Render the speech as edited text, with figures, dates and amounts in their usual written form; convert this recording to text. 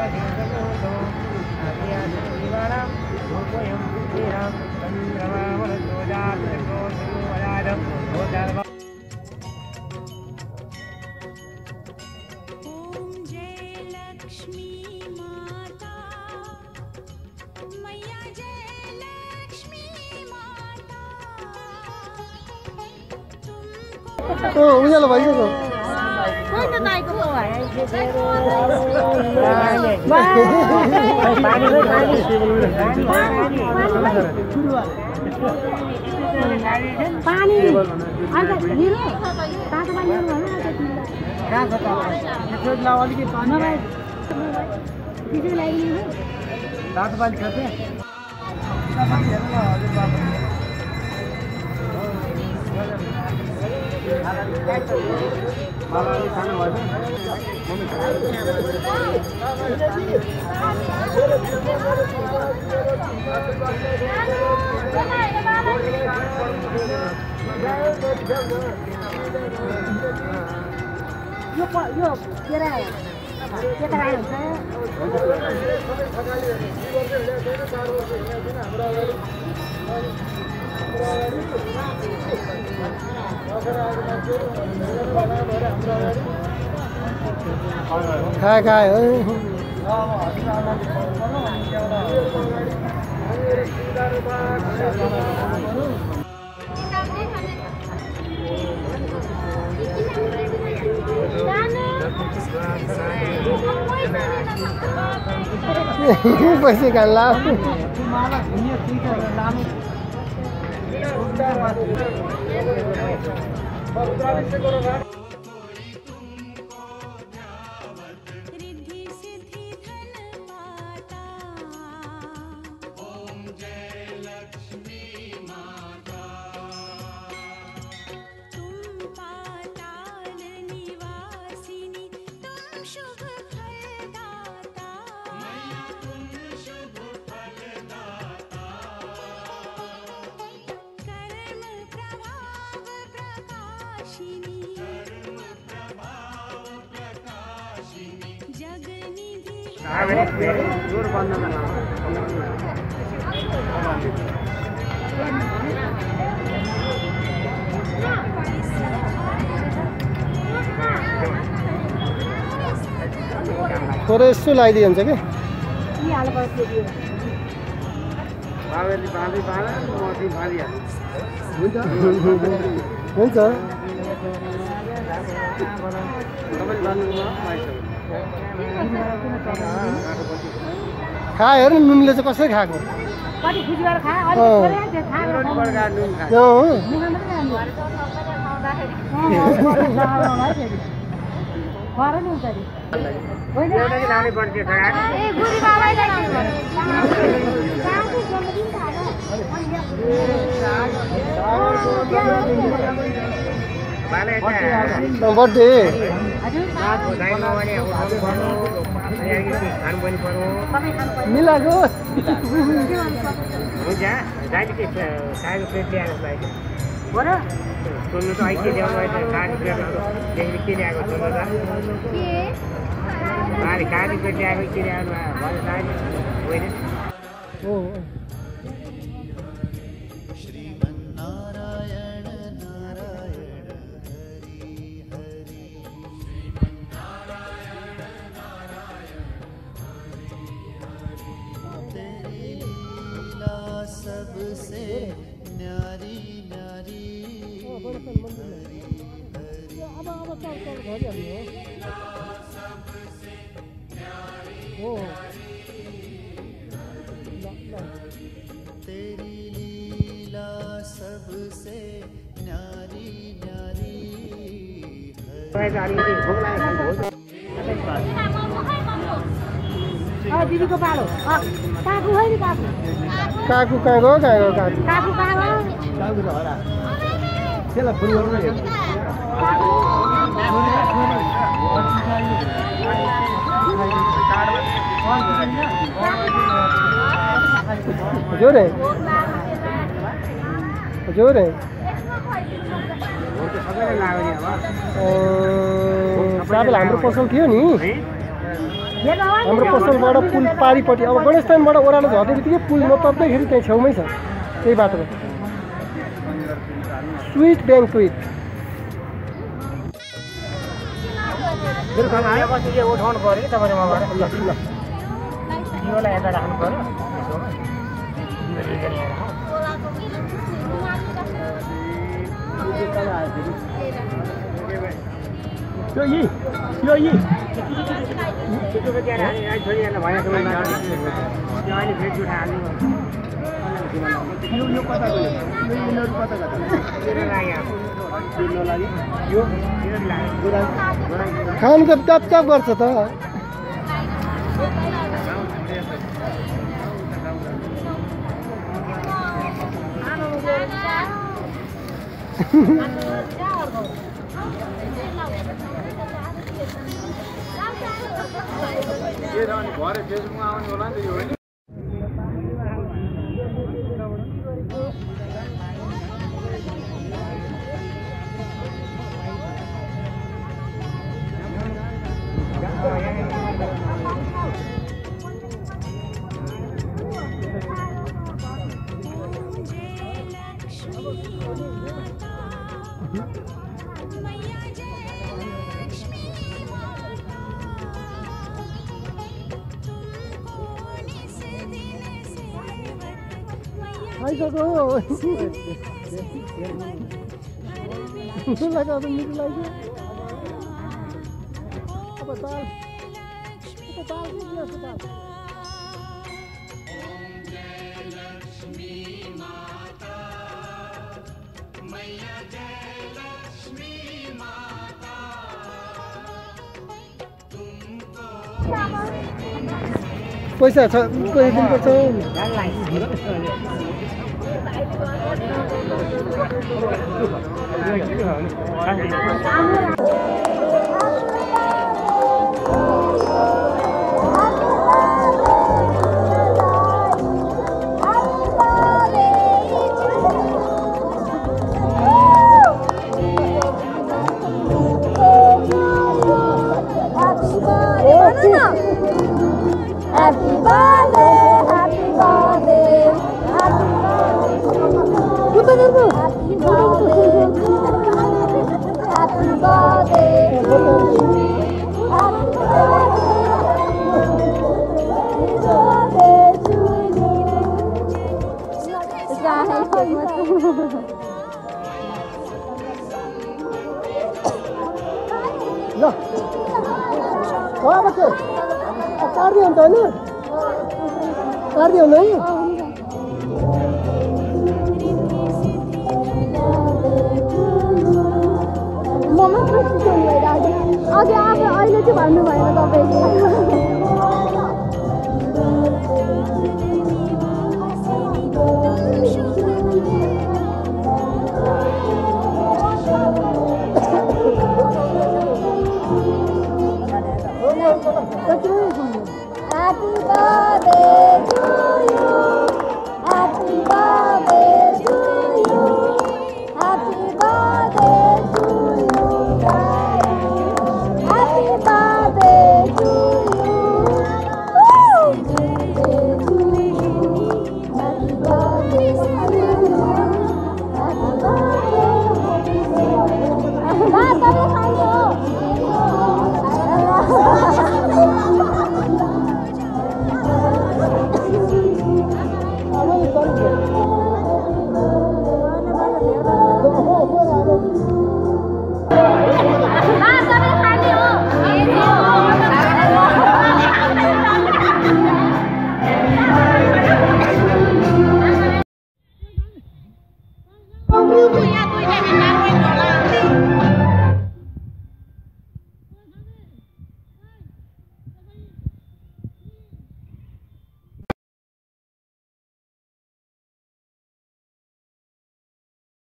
उज्यालो भइसक्यो पानी खाए पैसे खान ला थोरै यस्तो लगाइदियो हुन्छ कि हुन्छ खा हेर्नु नुनले चाहिँ कसरी खाएको बर्थडे मिलाएको सबसे न्यारी न्यारी तेरी लीला सबसे न्यारी न्यारी दीदी को पालो काकू है नि काकू काकू कहाँ गयो काकू काकू कहाँ गयो काकू त हरा त्यसलाई फुल गर्नु नि जोरे जोरे हाम्रो पसल थियो नि हाम्रो पसलबाट पुल पारिपट्टि अब गणेशस्थानबाट ओह्रालो झर्ने बित्तिकै पुल नतर्दैखेरि त्यहाँ छेउमै छ त्यही बाटोमा स्विट ब्याङ्क्वेट उठाउनु पर्यो कि तपाईँले मबाट योलाई यता राख्नु पर्यो खानु त टप टप गर्छ त भरे फेसबुकमा आउने होला नि त यो होइन आइसक्यो लगा तो मिट लाग्यो अब दाल के दियो दाल पैसा छ पैसा दिनुपर्छ Happy birthday, happy birthday, happy birthday, happy birthday, happy birthday, ल कहाँ बच्चे कार्य हुन्छ हैन कार्य हुँदैन म मात्र सुन्नु भइरहेको अघि अब अहिले चाहिँ भन्नु भएन तपाईँले Happy birthday to you. Happy birthday.